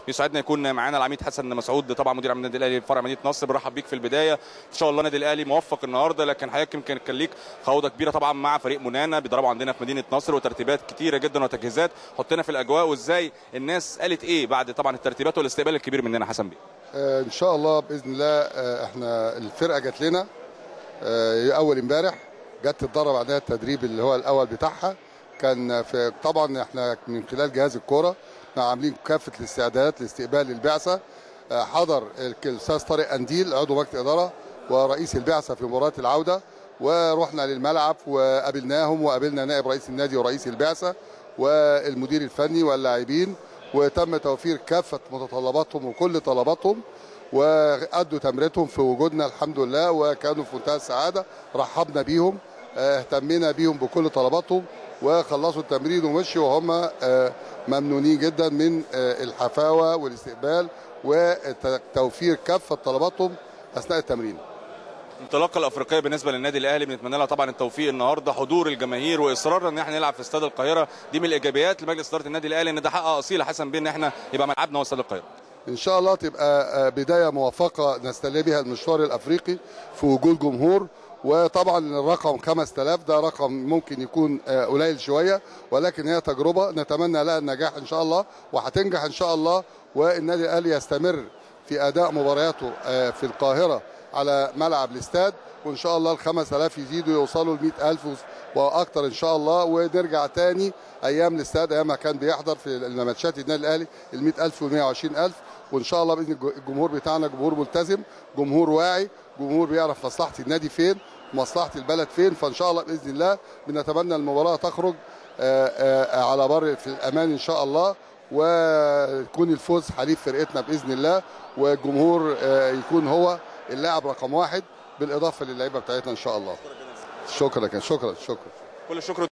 بيسعدنا يكون معانا العميد حسن مسعود طبعا مدير عام النادي الاهلي فرع مدينه نصر. برحب بيك في البدايه، ان شاء الله النادي الاهلي موفق النهارده، لكن حضرتك يمكن كان ليك خوضه كبيره طبعا مع فريق منانا بيضربوا عندنا في مدينه نصر وترتيبات كتيره جدا وتجهيزات. حطينا في الاجواء وازاي الناس قالت ايه بعد طبعا الترتيبات والاستقبال الكبير مننا حسن بيه. ان شاء الله باذن الله. احنا الفرقه جت لنا اول امبارح، جت تتدرب عندنا التدريب اللي هو الاول بتاعها. كان في طبعا احنا من خلال جهاز الكوره عاملين كافه الاستعدادات لاستقبال البعثه. حضر الاستاذ طارق قنديل عضو مجلس اداره ورئيس البعثه في مباراه العوده، ورحنا للملعب وقابلناهم، وقابلنا نائب رئيس النادي ورئيس البعثه والمدير الفني واللاعبين، وتم توفير كافه متطلباتهم وكل طلباتهم، وادوا تمرينهم في وجودنا الحمد لله، وكانوا في منتهى السعاده. رحبنا بيهم، اهتمينا بيهم بكل طلباتهم، وخلصوا التمرين ومشوا وهم ممنونين جدا من الحفاوه والاستقبال وتوفير كافه طلباتهم اثناء التمرين. الانطلاقه الافريقيه بالنسبه للنادي الاهلي بنتمنى لها طبعا التوفيق النهارده، حضور الجماهير واصرارنا ان احنا نلعب في استاد القاهره، دي من الايجابيات لمجلس اداره النادي الاهلي، ان ده حقق اصيل حسن بيه ان احنا يبقى ملعبنا هو استاد القاهره. ان شاء الله تبقى بدايه موفقه نستلي بها المشوار الافريقي في وجود جمهور. وطبعا الرقم 5000 ده رقم ممكن يكون قليل شويه، ولكن هي تجربه نتمنى لها النجاح ان شاء الله، وهتنجح ان شاء الله، والنادي الاهلي يستمر في اداء مبارياته في القاهره على ملعب الاستاد، وان شاء الله ال 5000 يزيدوا يوصلوا ل 100000 واكثر ان شاء الله، ونرجع تاني ايام الاستاد ايام ما كان بيحضر في الماتشات النادي الاهلي ال 100000 وال 120000. وان شاء الله باذن الجمهور بتاعنا جمهور ملتزم، جمهور واعي، جمهور بيعرف مصلحه النادي فين، مصلحه البلد فين. فان شاء الله باذن الله بنتمنى المباراه تخرج على بر في الامان ان شاء الله، ويكون الفوز حليف فرقتنا باذن الله، والجمهور يكون هو اللاعب رقم واحد بالاضافه للعيبه بتاعتنا ان شاء الله. شكرا كل الشكر.